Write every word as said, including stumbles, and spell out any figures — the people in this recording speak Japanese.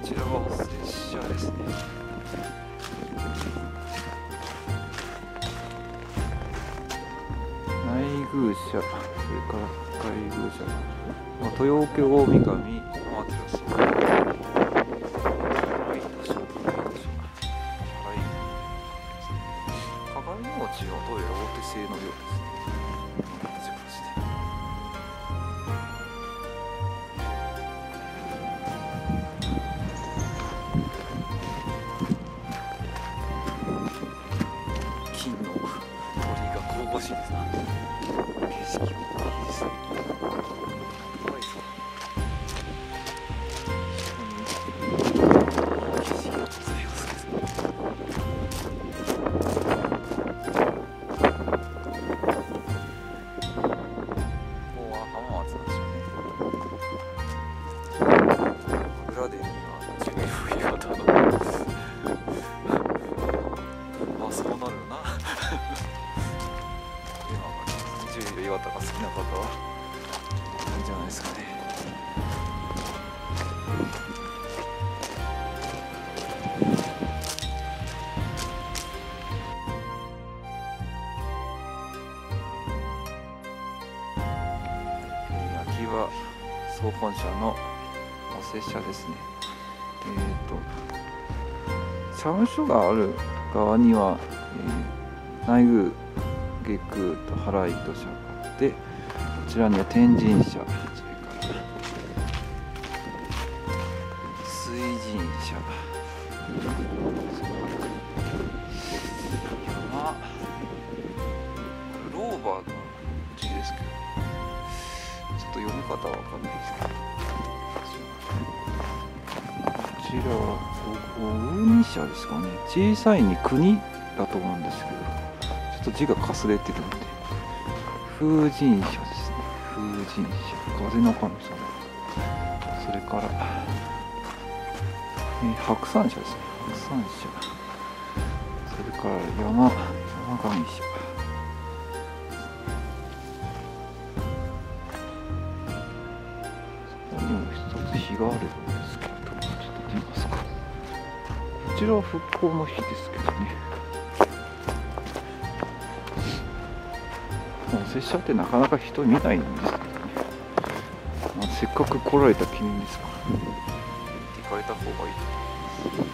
ちらは拙者ですね。内宮社、それから外宮社、まあ、豊京大神、天照、鏡餅はどうやら大手製のようですね。金の鳥居が香ばしいですな。景色がいいですね。怖いぞ。景色がございますですね。ここは浜松なんでしょうね。裏でにはジュニフ岩田のまあそうなるよな。ジュニ岩田が好きな方はいいんじゃないですかね。秋葉総本社の拙者ですね。えっと社務所がある側には、えー、内宮、外宮と原井戸社があって、こちらには天神社、それから水神社、山クローバーの字ですけど、ちょっと読み方はわかんないですけど、こちらは大海社ですかね。小さいに国だと思うんですけど、ちょっと字がかすれてるんで、風神社ですね。風神社、風の神様。それから、えー、白山社ですね。白山社。それから山、山上社。そこにも一つ碑があるんですけど、ちょっと見ますか。こちらは復興の日ですけどね。拙者ってなかなか人見ないんですけどね。まあ、せっかく来られた記念ですから、行って行かれた方がいいと思います。